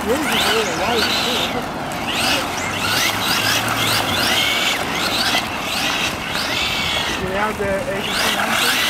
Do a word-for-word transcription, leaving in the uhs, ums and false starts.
Yours is a little wider too. Do they have the A C C answer?